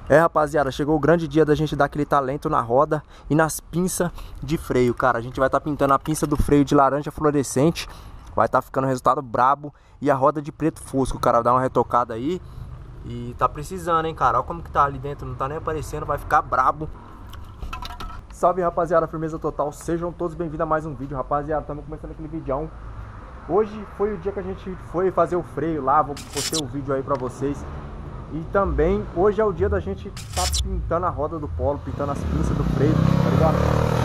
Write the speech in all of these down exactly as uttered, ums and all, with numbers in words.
É, rapaziada, chegou o grande dia da gente dar aquele talento na roda e nas pinças de freio, cara. A gente vai estar tá pintando a pinça do freio de laranja fluorescente. Vai estar tá ficando um resultado brabo. E a roda de preto fosco, cara, dá uma retocada aí. E tá precisando, hein, cara. Olha como que tá ali dentro, não tá nem aparecendo, vai ficar brabo. Salve, rapaziada, firmeza total. Sejam todos bem-vindos a mais um vídeo, rapaziada. Estamos começando aquele vídeo. Hoje foi o dia que a gente foi fazer o freio lá. Vou postar o vídeo aí pra vocês. E também, hoje é o dia da gente tá pintando a roda do polo, pintando as pinças do freio, tá ligado?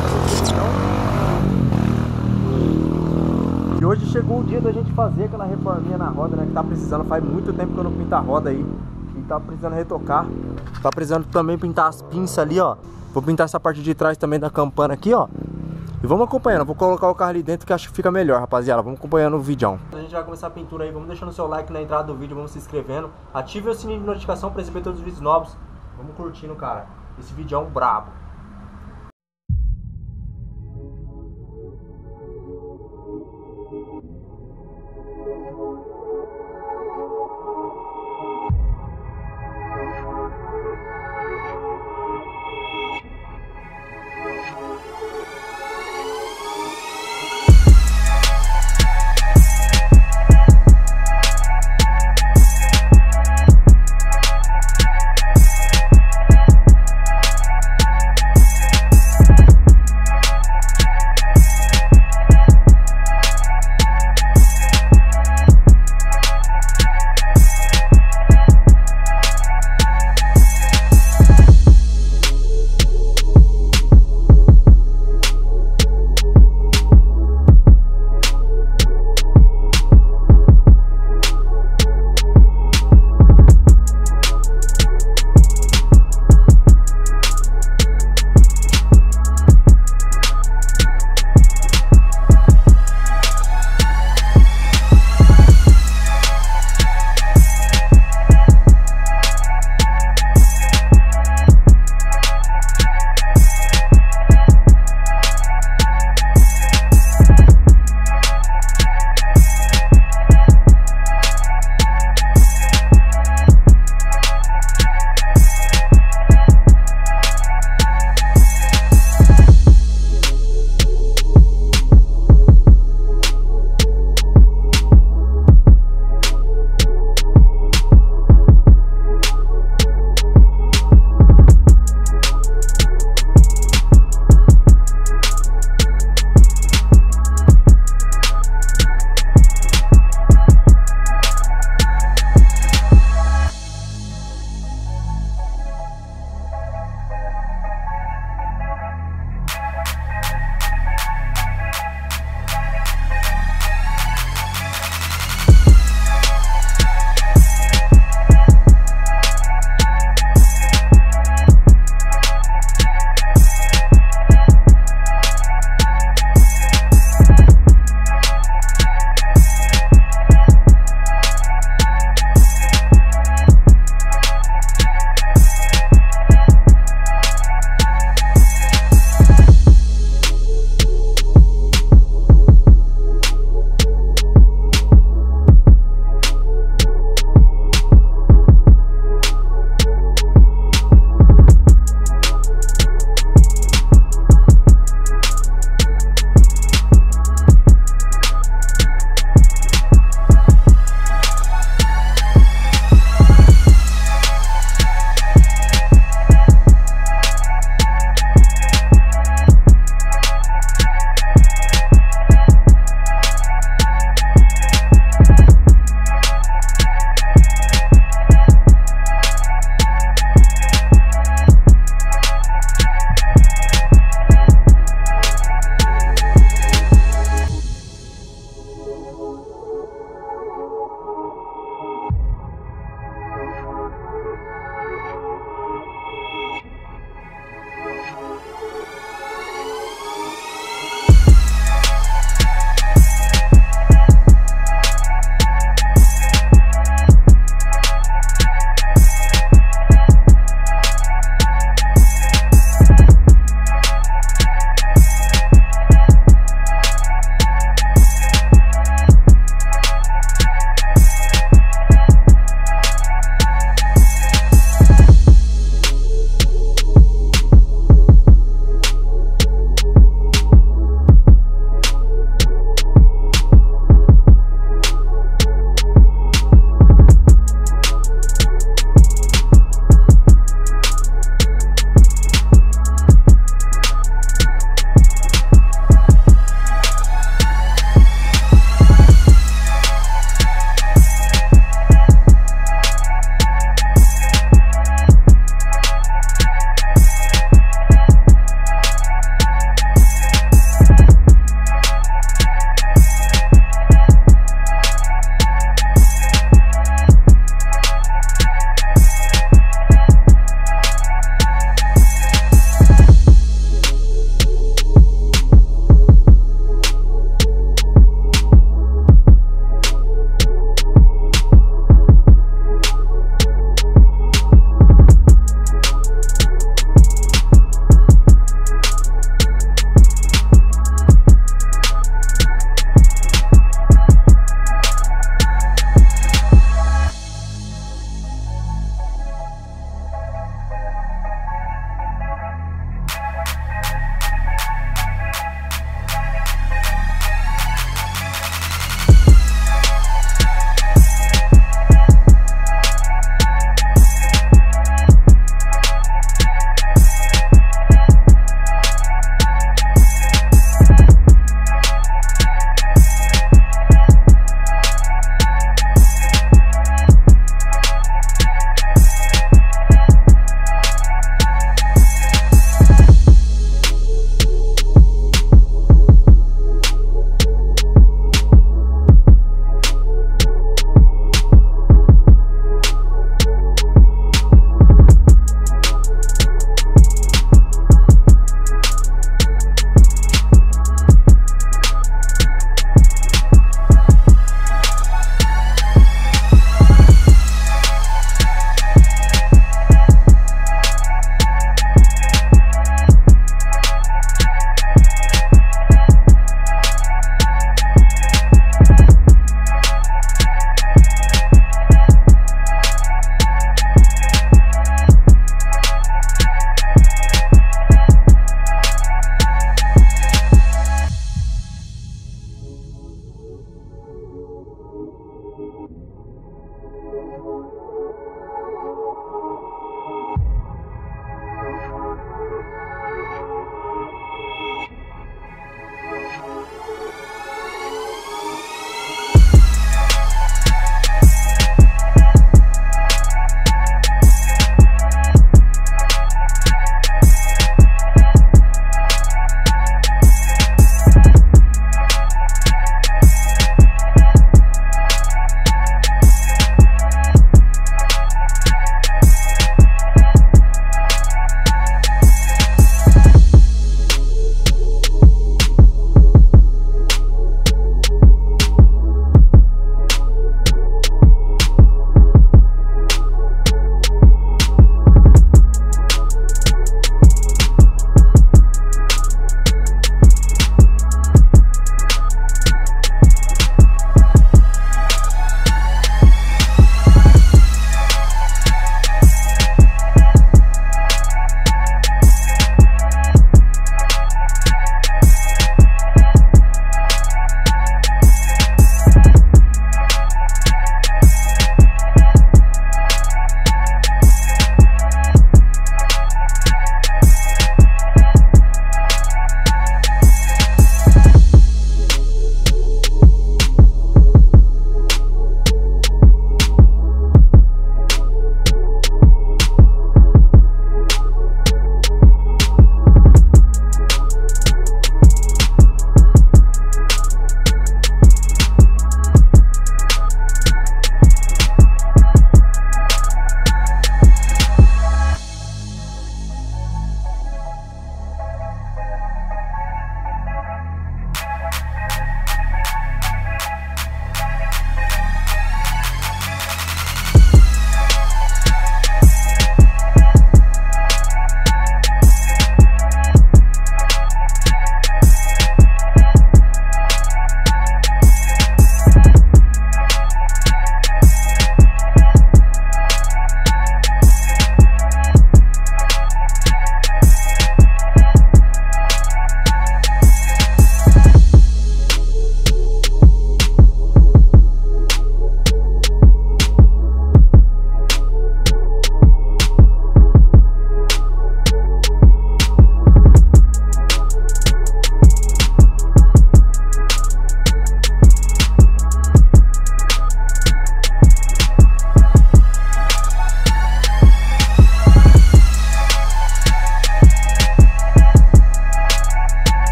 E hoje chegou o dia da gente fazer aquela reforminha na roda, né? Que tá precisando, faz muito tempo que eu não pinto a roda aí. E tá precisando retocar. Tá precisando também pintar as pinças ali, ó. Vou pintar essa parte de trás também da campana aqui, ó. E vamos acompanhando, vou colocar o carro ali dentro que acho que fica melhor, rapaziada. Vamos acompanhando o vídeo. A gente vai começar a pintura aí, vamos deixando o seu like na entrada do vídeo, vamos se inscrevendo. Ative o sininho de notificação para receber todos os vídeos novos. Vamos curtindo, cara, esse vídeo é um brabo.